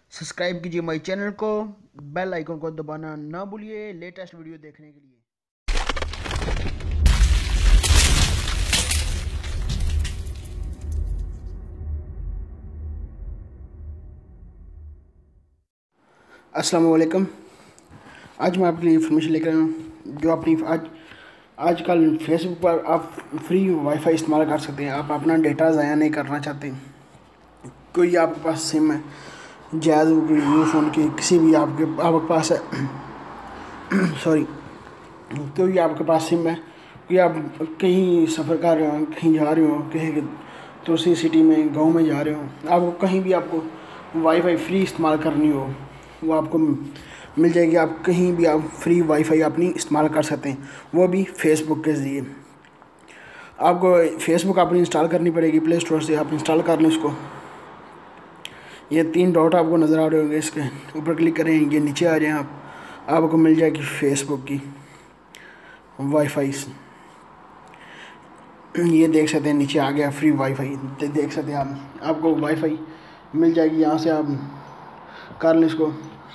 Subscribe कीजिए my channel को, bell icon को दबाना ना भूलिए लेटेस्ट वीडियो देखने के लिए। अस्सलाम वालेकुम। आज मैं आपके लिए इन्फॉर्मेशन लेकर आया हूँ जो अपनी आजकल फेसबुक पर आप फ्री वाईफाई इस्तेमाल कर सकते हैं। आप अपना डेटा ज़ाया नहीं करना चाहते, कोई आपके पास सिम है, जैज़ न्यू फ़ोन की किसी भी आपके पास है सॉरी कोई आपके पास सिम है, कोई आप कहीं सफ़र कर रहे हो, कहीं जा रहे हो, कहीं दूसरी सिटी में गांव में जा रहे हो, आपको कहीं भी आपको वाईफाई फ्री इस्तेमाल करनी हो वो आपको मिल जाएगी। आप कहीं भी आप फ्री वाईफाई अपनी इस्तेमाल कर सकते हैं, वो भी फेसबुक के ज़रिए। आपको फेसबुक अपनी इंस्टॉल करनी पड़ेगी, प्ले स्टोर से आप इंस्टॉल कर लें इसको। ये 3 डॉट आपको नज़र आ रहे होंगे, इसके ऊपर क्लिक करें, ये नीचे आ जाएं आपको मिल जाएगी फेसबुक की वाईफाई। ये देख सकते हैं नीचे आ गया फ्री वाईफाई, देख सकते हैं आपको वाईफाई मिल जाएगी। यहाँ से आप कर लें इसको,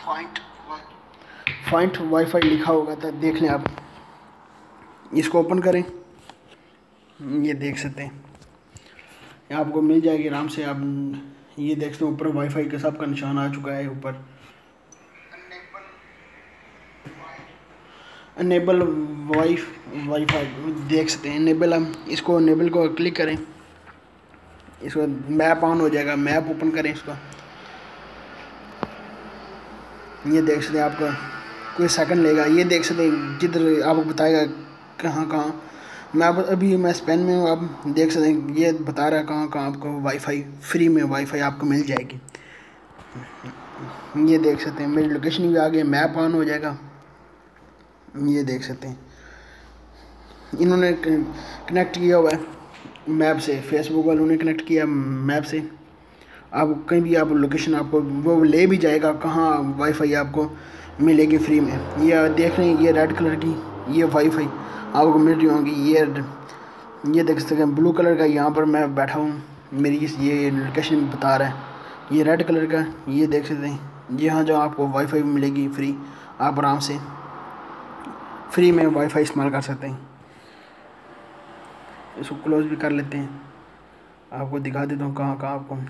फाइंड वाईफाई लिखा होगा तो देख लें आप, इसको ओपन करें, ये देख सकते हैं आपको मिल जाएगी आराम से। आप ये देख सकते हैं ऊपर वाईफाई के सबका निशान आ चुका है ऊपर, अनेबल वाईफाई देख सकते हैं इनेबल। हम इसको इनेबल को क्लिक करें, इसको मैप ऑन हो जाएगा, मैप ओपन करें इसको। ये देख सकते हैं आपका कोई सेकंड लेगा, ये देख सकते हैं जिधर आपको बताएगा कहाँ कहाँ। मैं स्पेन में हूँ, आप देख सकते हैं ये बता रहा है कहाँ कहाँ आपको वाईफाई फ्री में वाईफाई आपको मिल जाएगी। ये देख सकते हैं मेरी लोकेशन भी आ गई, मैप ऑन हो जाएगा। ये देख सकते हैं इन्होंने कनेक्ट किया हुआ है मैप से, फेसबुक वालों ने कनेक्ट किया मैप से। आप कहीं भी आप लोकेशन आपको वो ले भी जाएगा कहाँ वाईफाई आपको मिलेगी फ्री में। ये देख रहे हैं ये रेड कलर की ये वाईफाई आपको मिल रही होंगी। ये देख सकते हैं ब्लू कलर का, यहाँ पर मैं बैठा हूँ, मेरी ये लोकेशन बता रहा है। ये रेड कलर का ये देख सकते हैं यहाँ जहाँ आपको वाईफाई मिलेगी फ्री, आप आराम से फ्री में वाईफाई इस्तेमाल कर सकते हैं। इसको क्लोज भी कर लेते हैं, आपको दिखा देता हूँ कहाँ कहाँ आपको।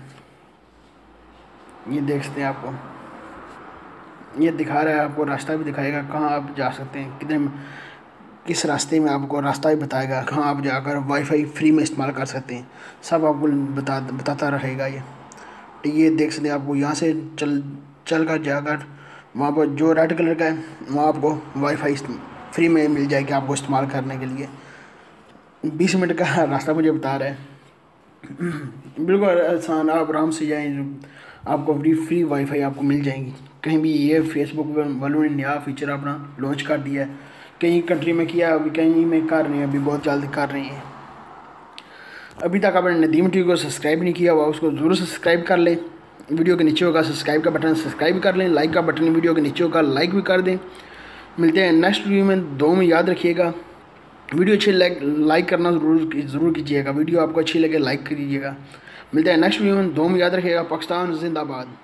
ये देख सकते हैं आपको ये दिखा रहा है, आपको रास्ता भी दिखाएगा कहाँ आप जा सकते हैं, किस रास्ते में आपको रास्ता भी बताएगा कहाँ आप जाकर वाईफाई फ्री में इस्तेमाल कर सकते हैं, सब आपको बताता रहेगा। ये देख सकते हैं आपको यहाँ से चल कर जाकर वहाँ पर जो रेड कलर का है वहाँ आपको वाईफाई फ्री में मिल जाएगी आपको इस्तेमाल करने के लिए। 20 मिनट का रास्ता मुझे बता रहा है, बिल्कुल आसान, आप आराम से जाएँ, आपको फ्री वाईफाई आपको मिल जाएंगी कहीं भी। ये फेसबुक वालों ने नया फीचर अपना लॉन्च कर दिया है, कई कंट्री में किया, अभी कहीं में कर रहे हैं, अभी बहुत जल्द कर रहे हैं। अभी तक आपने नदीम टीवी को सब्सक्राइब नहीं किया हुआ उसको ज़रूर सब्सक्राइब कर लें, वीडियो के नीचे होगा सब्सक्राइब का बटन, सब्सक्राइब कर लें। लाइक का बटन वीडियो के नीचे होगा, लाइक भी कर दें। मिलते हैं नेक्स्ट वीडियो में, दो में याद रखिएगा वीडियो अच्छी लाइक करना ज़रूर कीजिएगा, वीडियो आपको अच्छी लगे लाइक कीजिएगा। मिलते हैं नेक्स्ट वीडियो में, दो में याद रखिएगा। पाकिस्तान जिंदाबाद।